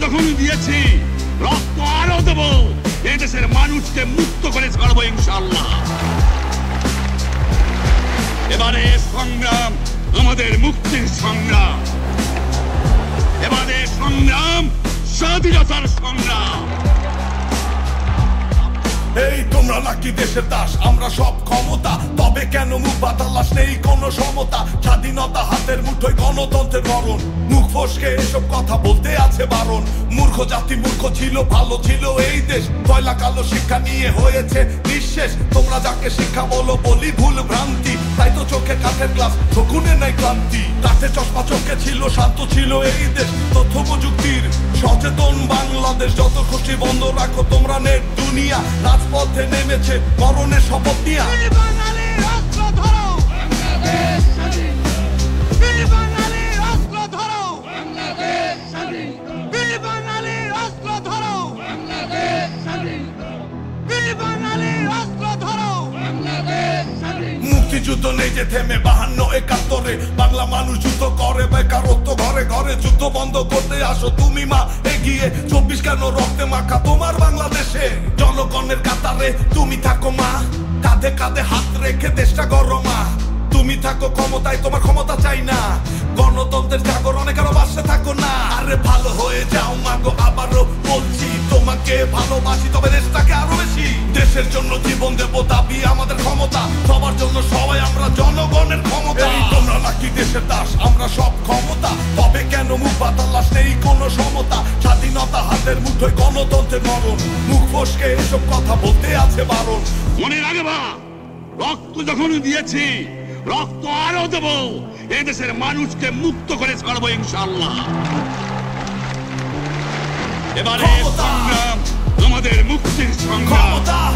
যখন দিয়েছি, রক্ত আরো দেব। এদেশের মানুষকে মুক্ত করে ছাড়বো ইনশাআল্লাহ। এবারে সংগ্রাম আমাদের মুক্তির সংগ্রাম, এবারে সংগ্রাম স্বাধীনতার সংগ্রাম। এই তোমরা নাকি দেশের দাস, আমরা সব ক্ষমতা, তবে কেন মুখ বাতালাস নেই কোনো সমতা। স্বাধীনতা হাতের মুঠোয়, গণতন্ত্রের মরণ, মুখ ফসকে এসব কথা বলতে আছে বারণ। মূর্খ জাতি মূর্খ ছিল, ভালো ছিল এই দেশ, কয়লা কালো শিক্ষা নিয়ে হয়েছে নিঃশেষ। তোমরা যাকে শিক্ষা বলো বলি ভুল ভ্রান্তি, তাই তো চোখে কাঠের গ্লাস, শকুনে নাই ক্লান্তি। কাঠে চশমা চোখে ছিল, শান্ত ছিল এই দেশ, তথ্য প্রযুক্তির সচেতন বাংলাদেশ। যত খুশি বন্ধ রাখো তোমরা নেট দুনিয়া, রাজপথে নেমেছে মরণের শপথ নিয়া। মুক্তিযুদ্ধ নেই যে থেমে 52-71-এ, বাংলা মানুষ যুদ্ধ করে, বেকারত্ব ঘরে ঘরে। যুদ্ধ বন্ধ করতে আসো তুমি মা এগিয়ে, 24 কেন রক্তে মাখা তোমার বাংলাদেশে। জনগণের কাতারে তুমি থাকো মা, কাঁধে কাঁধে হাত রেখে দেশটা গরো মা। তুমি থাকো ক্ষমতায়, তোমার ক্ষমতা চাই না, গণতন্ত্রের জাগরণে কারো বাসে থাকো না। আরে ভালো হয়ে যাও মাগো, আবারও বলছি তোমাকে ভালোবাসি, তবে দেশটাকে আরো বেশি। দেশের জন্য জীবন দেব দাবি আমাদের ক্ষমতা, সবার জন্য সবাই আমরা জনগণের ক্ষমতা। তোমরা নাকি দেশের দাস, আমরা সব ক্ষমতা, তবে কেন মুখ বাতালাস নেই কোনো সমতা। স্বাধীনতা হাতের মুঠোয়, গণতন্ত্রের মরণ, মুখ ফসকে এসব কথা বলতে আছে বারণ। মনে রাখবা, রক্ত যখন দিয়েছি, রক্ত আরো দেব। এদেশের মানুষকে মুক্ত করে ছাড়বো ইনশাআল্লাহ। এবারে সংগ্রাম আমাদের মুক্তির সংগ্রাম।